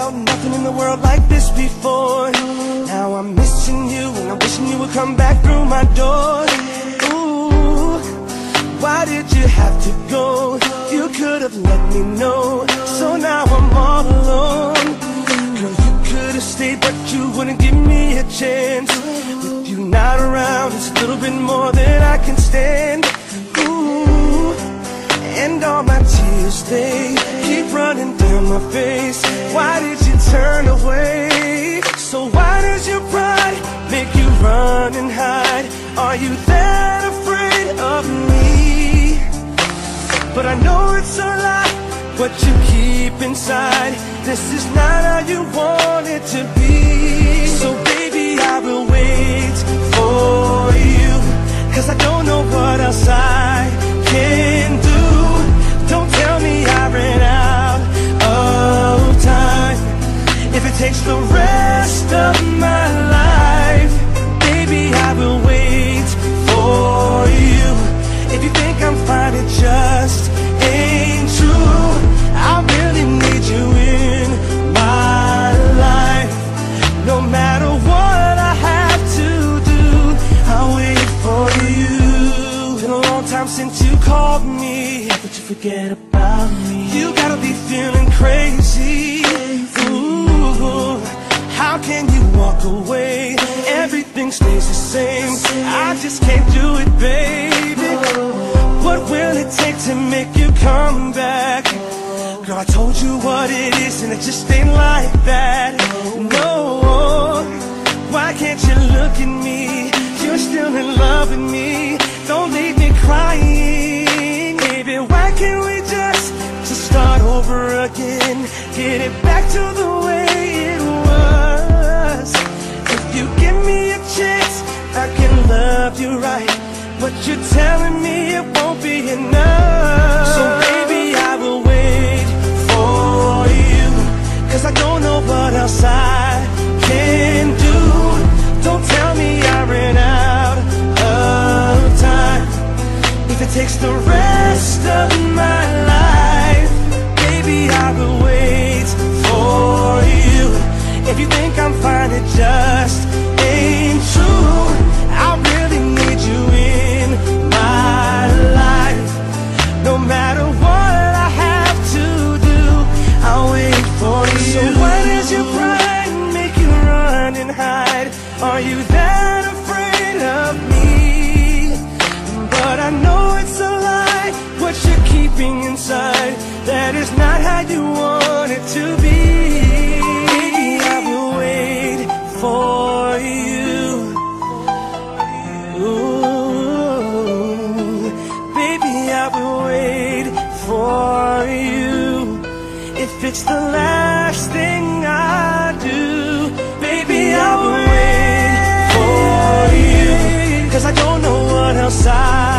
felt nothing in the world like this before. Now I'm missing you and I'm wishing you would come back through my door. Ooh, why did you have to go? You could have let me know. So now I'm all alone. Girl, you could have stayed, but you wouldn't give me a chance. With you not around, it's a little bit more than I can stand. Ooh, and all my tears, they keep running down my face. Why did you turn away? So why does your pride make you run and hide? Are you that afraid of me? But I know it's a lie, what you keep inside. This is not how you want it to be. So baby, I will wait for you, 'cause I don't know what else I can do. Don't tell me I ran out of time. If it takes the rest of my life, baby, I will wait for you. If you think I'm fine, it just ain't true. I really need you in my life. No matter what I have to do, I'll wait for you. Been a long time since you called me, but you forget about me. You gotta be feeling crazy. Ooh, how can you walk away? Everything stays the same. I just can't do it, baby. What will it take to make you come back? Girl, I told you what it is and it just ain't like that. No, why can't you look at me? You're still in love with me. Don't leave me crying. Baby, why can't we just start over again? Get it back to the way it was. If you give me a chance, I can love you right. But you're telling me it won't be enough. So baby, I will wait for you, 'cause I don't know what else I can do. Don't tell me I ran out of time. If it takes the rest of my life, baby, I will wait for you. If you think I'm fine, it just ain't true. I really need you in my life. No matter what I have to do, I'll wait for you. So why does your pride make you run and hide? Are you that afraid of me? But I know it's a lie, what you're keeping inside. That is not how you want it to be. Baby, I will wait for you. Ooh, baby, I will wait for you. If it's the last thing I do, baby, I will wait for you, 'cause I don't know what else I